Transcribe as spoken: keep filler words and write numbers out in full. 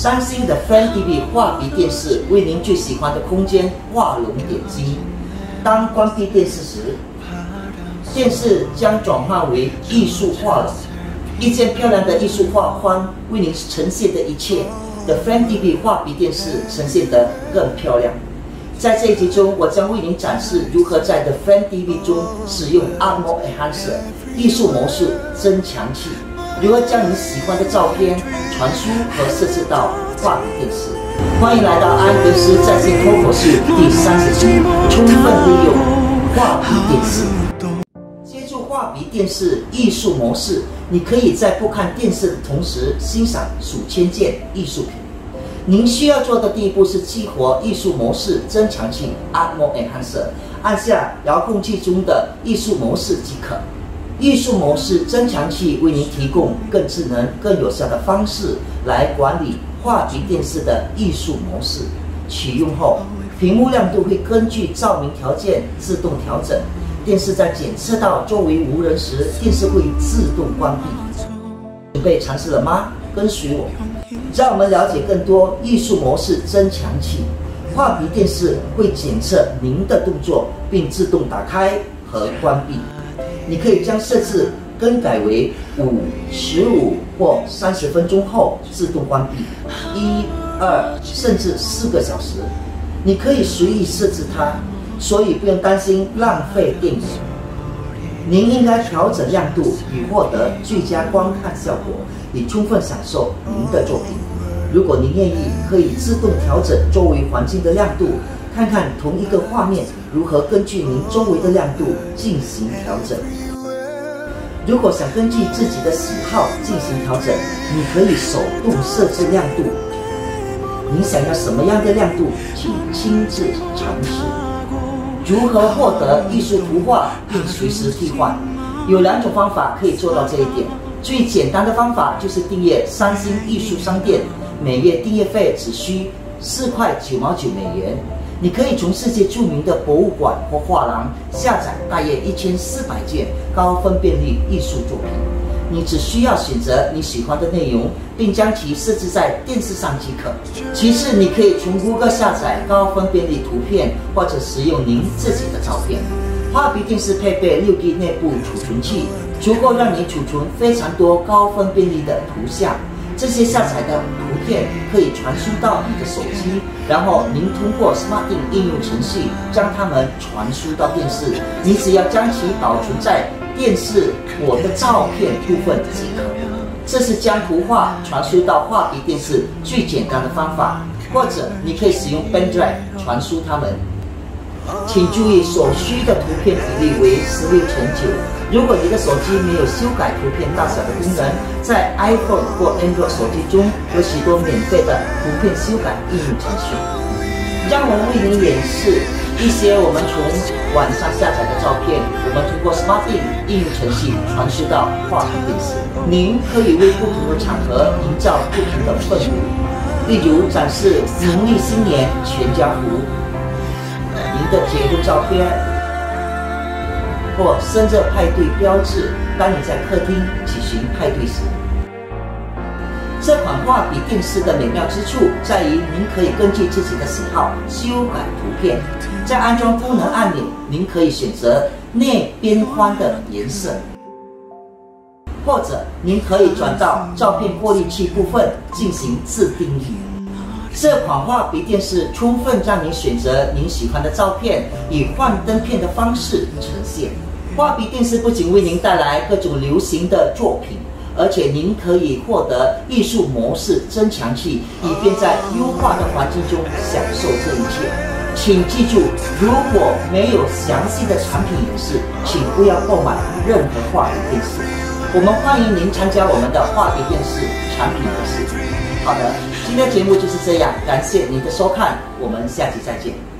三星的 Friend T V 画笔电视为您最喜欢的空间画龙点睛。当关闭电视时，电视将转换为艺术画了。一件漂亮的艺术画框为您呈现的一切的 Friend T V 画笔电视呈现得更漂亮。在这一集中，我将为您展示如何在 The Friend T V 中使用 Atmo Enhancer 艺术模式增强器，如何将你喜欢的照片传输和设置到画笔电视。欢迎来到安格斯在线脱口秀第三十集，充分利用画笔电视。借助画笔电视艺术模式，你可以在不看电视的同时欣赏数千件艺术品。您需要做的第一步是激活艺术模式增强器 Atmo Enhancer， 按下遥控器中的艺术模式即可。艺术模式增强器为您提供更智能、更有效的方式来管理画笔电视的艺术模式。启用后，屏幕亮度会根据照明条件自动调整。电视在检测到周围无人时，电视会自动关闭。准备尝试了吗？跟随我，让我们了解更多艺术模式增强器。画笔电视会检测您的动作，并自动打开和关闭。你可以将设置更改为五、十五或三十分钟后自动关闭，一、二甚至四个小时。你可以随意设置它，所以不用担心浪费电源。您应该调整亮度以获得最佳观看效果，以充分享受您的作品。如果您愿意，可以自动调整周围环境的亮度，看看同一个画面如何根据您周围的亮度进行调整。如果想根据自己的喜好进行调整，你可以手动设置亮度。您想要什么样的亮度，请亲自尝试。如何获得艺术图画并随时替换？有两种方法可以做到这一点。最简单的方法就是订阅三星艺术商店，每月订阅费只需四块九毛九美元。你可以从世界著名的博物馆或画廊下载大约一千四百件高分辨率艺术作品。你只需要选择你喜欢的内容，并将其设置在电视上即可。其次，你可以从 Google 下载高分辨率图片，或者使用您自己的照片。画笔电视配备六 G 内部储存器，足够让你储存非常多高分辨率的图像。这些下载的图片可以传输到你的手机，然后您通过 SmartThings 应用程序将它们传输到电视。你只要将其保存在电视我的照片部分即可。这是将图画传输到画笔电视最简单的方法，或者你可以使用 Pendrive 传输它们。请注意，所需的图片比例为十六乘九。如果你的手机没有修改图片大小的功能，在 iPhone 或 Android 手机中有许多免费的图片修改应用程序。让我们为您演示一些我们从网上下载的照片，我们通过 SmartThings 应用程序传输到画笔电视。您可以为不同的场合营造不同的氛围，例如展示农历新年全家福、您的结婚照片或生日派对标志，当你在客厅举行派对时。这款画笔电视的美妙之处在于，您可以根据自己的喜好修改图片。在安装功能按钮，您可以选择内边框的颜色，或者您可以转到照片过滤器部分进行自定义。这款画笔电视充分让您选择您喜欢的照片，以幻灯片的方式呈现。画笔电视不仅为您带来各种流行的作品，而且您可以获得艺术模式增强器，以便在优化的环境中享受这一切。请记住，如果没有详细的产品演示，请不要购买任何画笔电视。我们欢迎您参加我们的画笔电视产品演示。好的，今天节目就是这样，感谢您的收看，我们下期再见。